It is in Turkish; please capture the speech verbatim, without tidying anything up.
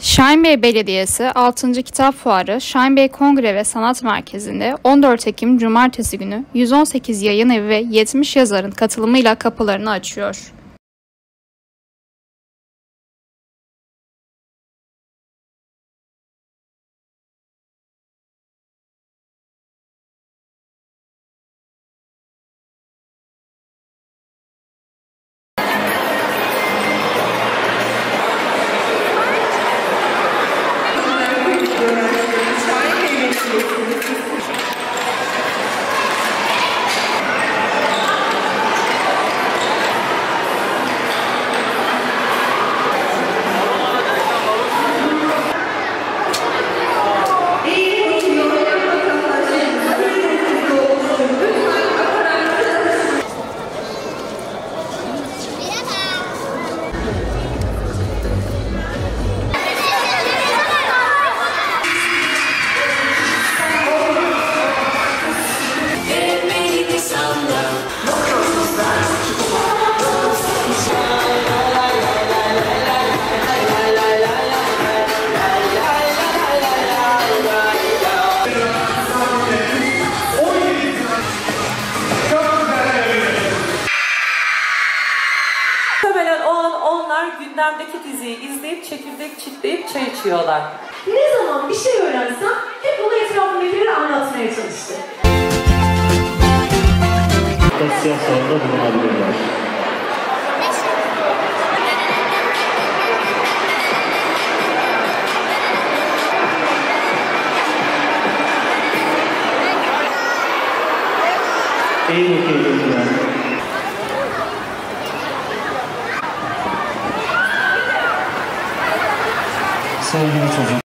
Şahinbey Belediyesi altıncı Kitap Fuarı Şahinbey Kongre ve Sanat Merkezi'nde on dört Ekim Cumartesi günü yüz on sekiz yayın evi ve yetmiş yazarın katılımıyla kapılarını açıyor. Muhtemelen o an onlar gündemdeki diziyi izleyip çekirdek çitleyip çay içiyorlar. Ne zaman bir şey öğrensem hep onu etrafındakilere anlatmaya çalıştım. Siyah salonda bulunabilirler. Eğil okey lütfen. Sevgili çocuk.